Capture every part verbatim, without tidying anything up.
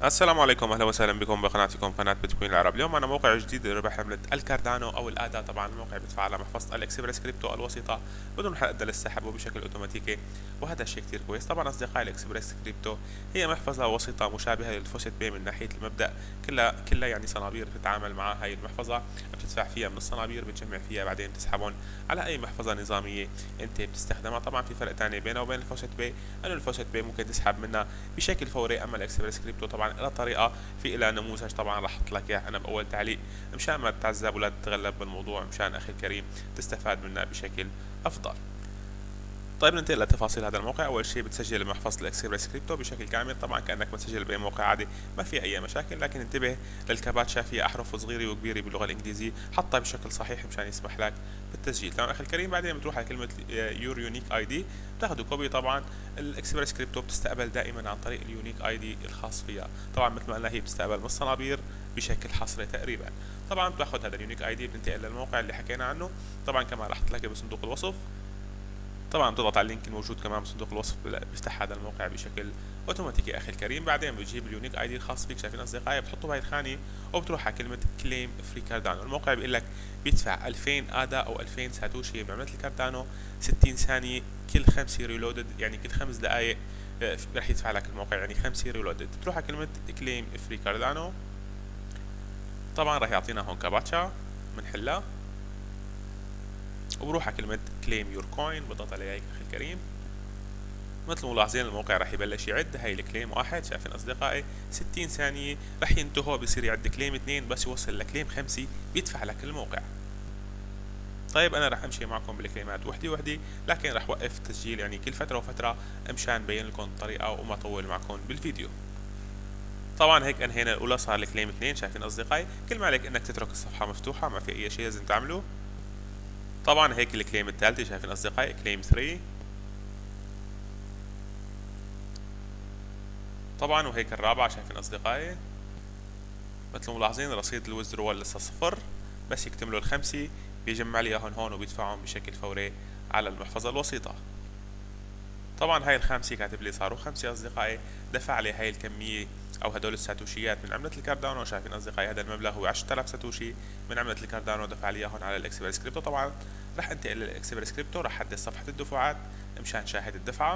السلام عليكم، اهلا وسهلا بكم بقناتكم قناه بيتكوين العرب. اليوم معنا موقع جديد لربح عمله الكاردانو او الادا. طبعا الموقع بيدفع على محفظه الاكسبرس كريبتو الوسيطه بدون حد للسحب وبشكل اوتوماتيكي، وهذا الشيء كثير كويس. طبعا اصدقائي، الاكسبرس كريبتو هي محفظه وسيطه مشابهه للفوسيت بي من ناحيه المبدا، كلها كلها يعني صنابير بتتعامل مع هاي المحفظه، بتدفع فيها من الصنابير، بتجمع فيها بعدين تسحبهم على اي محفظه نظاميه انت بتستخدمها. طبعا في فرق ثاني بينها وبين الفوسيت بي، انه الفوسيت بي ممكن تسحب منها بشكل فوري، اما الاكسبرس كريبتو طبعا لها طريقه، في لها نموذج. طبعا راح احط لك اياه انا باول تعليق مشان ما تتعذب ولا تتغلب بالموضوع، مشان اخي الكريم تستفاد منه بشكل افضل. طيب ننتقل لتفاصيل هذا الموقع. اول شيء بتسجل محفظه الاكسبرس كريبتو بشكل كامل، طبعا كانك بتسجل باي موقع عادي، ما في اي مشاكل. لكن انتبه للكاباتشا، فيها احرف صغيره وكبيره باللغه الانجليزيه، حطها بشكل صحيح مشان يسمح لك بالتسجيل. تمام اخي الكريم، بعدين بتروح على كلمه يور يونيك اي دي، بتاخذوا كوبي. طبعا الاكسبرس كريبتو بتستقبل دائما عن طريق اليونيك اي دي الخاص فيها، طبعا مثل ما قلنا هي بتستقبل من الصنابير بشكل حصري تقريبا. طبعا بتاخذ هذا اليونيك اي دي، بتنتقل للموقع اللي حكينا عنه، طبعا كمان راح تلاقي بصندوق الوصف. طبعا بتضغط على اللينك الموجود كمان بصندوق الوصف، بيفتح هذا الموقع بشكل اوتوماتيكي اخي الكريم. بعدين بتجيب اليونيك اي دي الخاص فيك، شايفين اصدقائي، بتحطه بهي الخانه وبتروح على كلمه كليم فري كاردانو. الموقع بيقول لك بيدفع ألفين ادا او ألفين ساتوشي بعمله الكاردانو ستين ثانيه كل خمسه ريلودد، يعني كل خمس دقائق رح يدفع لك الموقع، يعني خمسه ريلودد. بتروح على كلمه كليم فري كاردانو، طبعا راح يعطينا هون كاباتشا بنحلها، وبروح على كلمة كليم يور كوين، بضغط عليها هيك اخي الكريم. مثل ما ملاحظين الموقع راح يبلش يعد. هاي الكليم واحد، شايفين اصدقائي، ستين ثانية راح ينتهوا، بصير يعد كليم اثنين، بس يوصل لكليم خمسة بيدفع لك الموقع. طيب انا راح امشي معكم بالكليمات وحدي وحدي، لكن راح اوقف تسجيل يعني كل فترة وفترة مشان نبين لكم الطريقة وما اطول معكم بالفيديو. طبعا هيك انهينا الاولى، صار الكليم اثنين، شايفين اصدقائي، كل ما عليك انك تترك الصفحة مفتوحة، ما في اي شيء لازم تعمله. طبعا هيك الكليم الثالثة، شايفين اصدقائي، كليم ثلاثة. طبعا وهيك الرابعة، شايفين أصدقائي، مثل ما ملاحظين رصيد الويزدرول لسه صفر، بس يكتملوا الخمسة بيجمع لي اياهم هون وبيدفعهم بشكل فوري على المحفظة الوسيطة. طبعا هاي الخامسة كاتب لي صاروا خمسة أصدقائي، دفع لي هاي الكمية أو هدول الساتوشيات من عملة الكاردانو. شايفين أصدقائي هذا المبلغ هو عشرة آلاف ساتوشي من عملة الكاردانو، دفع لي إياهم على الإكسبرس كريبتو. طبعا راح انتقل للإكسبرس كريبتو، راح أحدث صفحة الدفعات مشان شاهد الدفعة.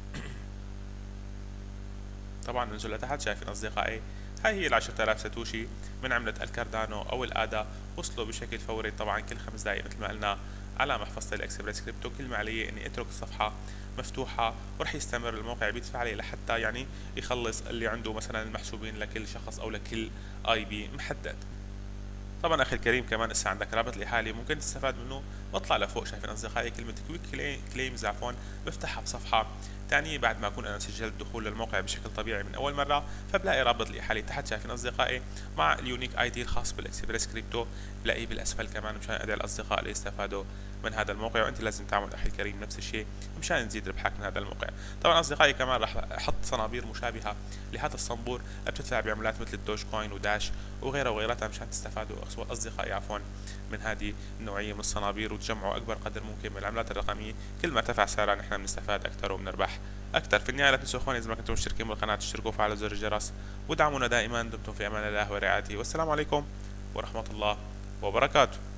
طبعا ننزل لتحت، شايفين أصدقائي هاي هي ال عشرة آلاف ساتوشي من عملة الكاردانو أو الآدا، وصلوا بشكل فوري طبعا كل خمس دقائق مثل ما قلنا على محفظة الإكسبرس كريبتو. كل ما علي إني أترك الصفحة مفتوحة، ورح يستمر الموقع بيدفع عليه لحتى يعني يخلص اللي عنده مثلا المحسوبين لكل شخص أو لكل آي بي محدد. طبعا اخي الكريم كمان لسه عندك رابط الاحالي ممكن تستفاد منه، بطلع لفوق، شايفين اصدقائي كلمه كويك كليمز عفوا، بفتحها بصفحه ثانيه بعد ما اكون انا سجلت دخول للموقع بشكل طبيعي من اول مره، فبلاقي رابط الاحالي تحت، شايفين اصدقائي، مع اليونيك اي دي الخاص بالاكسبرس كريبتو، بلاقيه بالاسفل كمان مشان ادعي الاصدقاء اللي يستفادوا من هذا الموقع. وانت لازم تعمل اخي الكريم نفس الشيء مشان نزيد ربحك من هذا الموقع. طبعا اصدقائي كمان راح احط صنابير مشابهه لهذا الصنبور، بتدفع بعملات مثل الدوج كوين وداش وغيرها وغيرها مشان تستفادوا اصدقائي عفوا من هذه النوعيه من الصنابير، وتجمعوا اكبر قدر ممكن من العملات الرقميه. كل ما ارتفع سعرها نحن بنستفاد اكثر وبنربح اكثر. في النهايه لا تنسوا اخواني، اذا ما كنتم مشتركين بالقناه تشتركوا وفعلوا زر الجرس ودعمونا دائما. دمتم في امان الله ورعايته، والسلام عليكم ورحمه الله وبركاته.